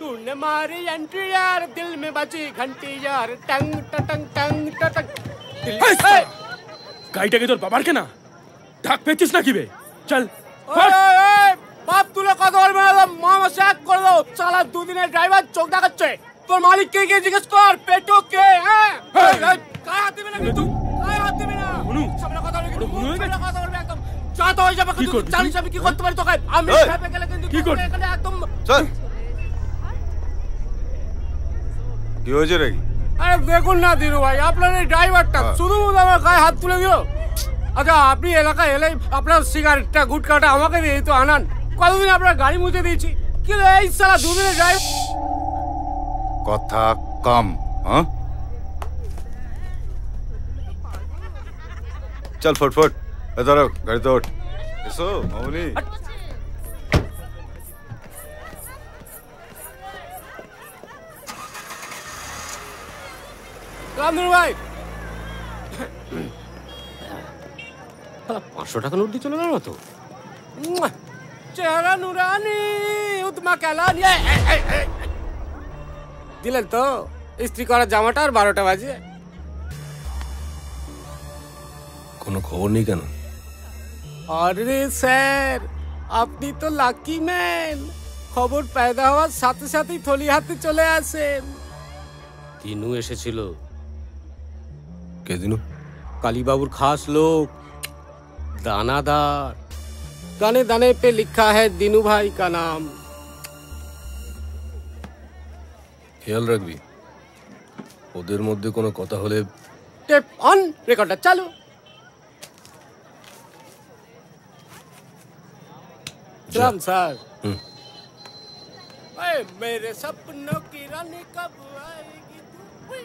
तूने मारी एंट्री यार दिल में बची घंटी यार टंग टंग टंग टंग গাড়িটাকে তোর বাবার কেনা ঢাক পেয়েছিস নাকি বে চল বাপ তুলে কথা বলবে না মামা চেক করে দাও চালা দুদিনের ড্রাইভার চোখ দেখাচ্ছে তোর মালিক কে কে জিজ্ঞেস কর পেটো কে হ্যাঁ কায় হাত দিবি না কিন্তু কায় হাত দিবি না সামনে কথা বলবি কিন্তু সামনে কথা বলবি একদম যা তো হয়ে যাবে কিন্তু জানিস আমি কি করতে পারি তোকে আমি খেপে গেলে কিন্তু কি করবি এখানে একদম চল কি হয়েছে রে আরে দেখুন না দিনু ভাই আপনার এই ড্রাইভারটা শুধু শুধু আমার গায়ে হাত তুলে দিল আচ্ছা আপনি এলাকায় এলেই আপনার সিগারেটটা গুটকাটা আমাকে দিয়ে তো আনান কতদিন আপনার গাড়ি মুছে দিয়েছি কিন্তু এই সালা দুদিনের ড্রাইভ কথা কম হ্যাঁ চল ফটফট ধরো গাড়িতে ওঠ এসো মামুনি রামধনু ভাই 500 টাকা নোট দিয়ে চলে গেল তো চেহারা নুরানি উতমা কেলানি দিলেন তো ইস্ত্রি করা জামাটা আর 12টা বাজে কোনো খবর নেই কেন আরে স্যার আপনি তো লাকি ম্যান খবর পয়দা হওয়ার সাথে সাথেই থলি হাতে চলে আসেন দিনু এসেছিল কে দিনু कालीबाबूर खास लोग दानादार दाने दाने पे लिखा है दीनू भाई का नाम খেয়াল রাখবি ওদের মধ্যে কোনো কথা হলে टेप ऑन रिकॉर्डर चालू राम सर मेरे सपनों की रानी कब आएगी तू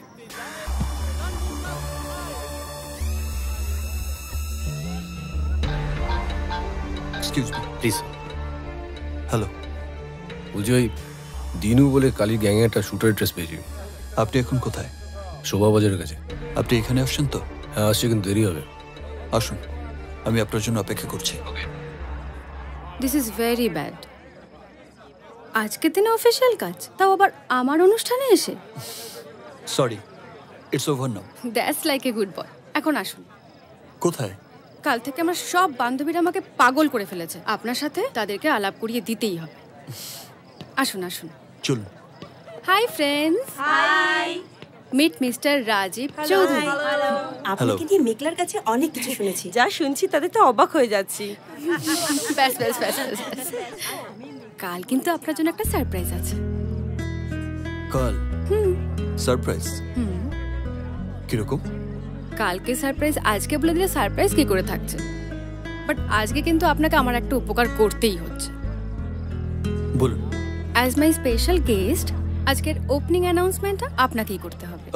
এক্সকিউজ মি প্লিজ হ্যালো বলছি ওই দিনু বলে কালী গ্যাং একটা শুটারের ড্রেস পেয়েছি আপনি এখন কোথায় শোভাবাজারের কাছে আপনি এখানে আসছেন তো হ্যাঁ আসছে কিন্তু দেরি হবে আসুন আমি আপনার জন্য অপেক্ষা করছি দিস ইজ ভেরি ব্যাড আজকে দিনে অফিসিয়াল কাজ তাও আবার আমার অনুষ্ঠানে এসে sorry it's over now that's like a good boy এখন আসুন কোথায় কাল থেকে আমার সব বান্ধবীরা আমাকে পাগল করে ফেলেছে আপনার সাথে তাদেরকে আলাপ করিয়ে দিতেই হবে আসুন আসুন চলুন hi friends hi meet mister Rajib Chowdhury আপনাকে দিয়ে মেকলার কাছে অনেক কিছু শুনেছি যা শুনছি তাতে তো অবাক হয়ে যাচ্ছি ব্যাস ব্যাস ব্যাস কাল কিন্তু আপনার জন্য একটা সারপ্রাইজ আছে কাল সারপ্রাইজ কিরকম কালকে সারপ্রাইজ আজকে বলে দিলে সারপ্রাইজ কি করে থাকছে বাট আজকে কিন্তু আপনাকে আমার একটা উপকার করতেই হচ্ছে বলুন অ্যাজ মাই স্পেশাল গেস্ট আজকের ওপেনিং অ্যানাউন্সমেন্টটা আপনাকেই করতে হবে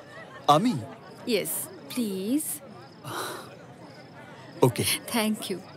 আমি yes please okay thank you